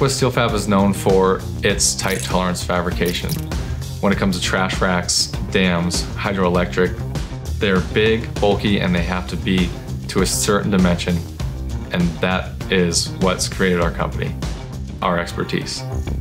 what Steel Fab is known for, its tight tolerance fabrication. When it comes to trash racks, dams, hydroelectric, they're big, bulky, and they have to be to a certain dimension. And that is what's created our company, our expertise.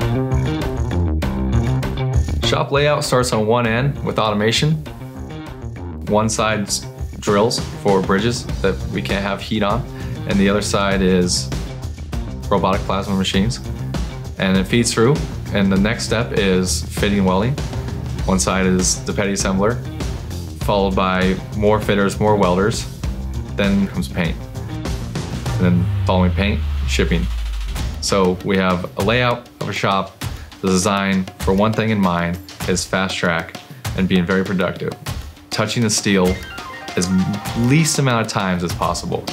Shop layout starts on one end with automation. One side's drills for bridges that we can't have heat on, and the other side is robotic plasma machines. And it feeds through, and the next step is fitting and welding. One side is the petty assembler, followed by more fitters, more welders, then comes paint. And then following paint, shipping. So we have a layout of a shop. The design for one thing in mind is fast track and being very productive. Touching the steel as least amount of times as possible.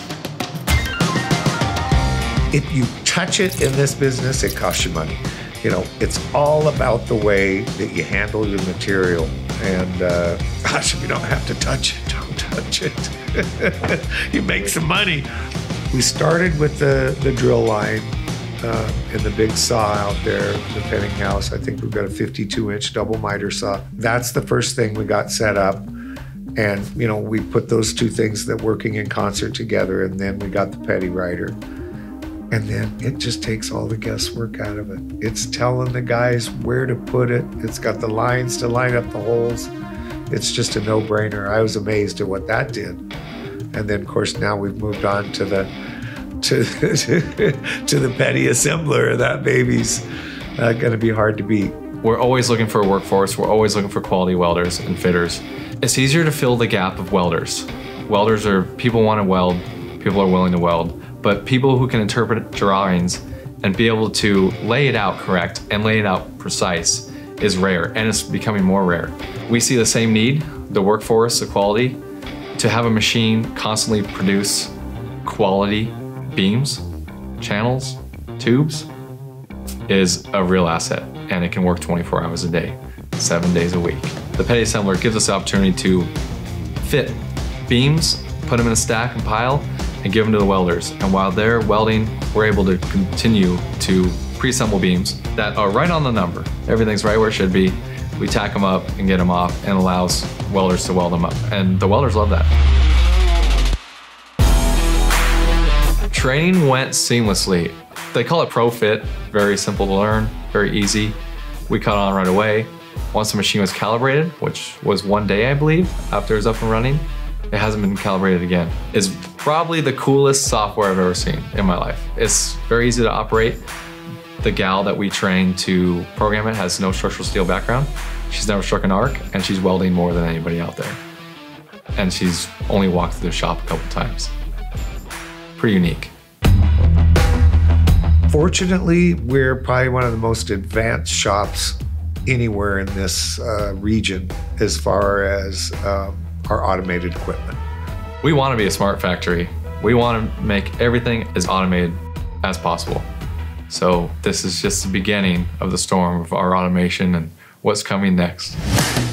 If you touch it in this business, it costs you money. You know, it's all about the way that you handle your material. And gosh, if you don't have to touch it, don't touch it. You make some money. We started with the drill line and the big saw out there, the Peddinghaus. I think we've got a 52-inch double miter saw. That's the first thing we got set up. And, you know, we put those two things that working in concert together, and then we got the petty rider. And then it just takes all the guesswork out of it. It's telling the guys where to put it. It's got the lines to line up the holes. It's just a no-brainer. I was amazed at what that did. And then, of course, now we've moved on to the petty assembler. That baby's gonna be hard to beat. We're always looking for a workforce. We're always looking for quality welders and fitters. It's easier to fill the gap of welders. Welders are, people want to weld, people are willing to weld, but people who can interpret drawings and be able to lay it out correct and lay it out precise is rare, and it's becoming more rare. We see the same need, the workforce, the quality, to have a machine constantly produce quality beams, channels, tubes, is a real asset, and it can work 24 hours a day, 7 days a week. The petty assembler gives us the opportunity to fit beams, put them in a stack and pile, and give them to the welders. And while they're welding, we're able to continue to pre-assemble beams that are right on the number. Everything's right where it should be. We tack them up and get them off, and allows welders to weld them up. And the welders love that. Training went seamlessly. They call it Pro Fit, very simple to learn, very easy. We caught on right away. Once the machine was calibrated, which was one day, I believe, after it was up and running, it hasn't been calibrated again. It's probably the coolest software I've ever seen in my life. It's very easy to operate. The gal that we trained to program it has no structural steel background. She's never struck an arc, and she's welding more than anybody out there. And she's only walked through the shop a couple times. Pretty unique. Fortunately, We're probably one of the most advanced shops anywhere in this region as far as our automated equipment. we want to be a smart factory. We want to make everything as automated as possible. So this is just the beginning of the storm of our automation and what's coming next.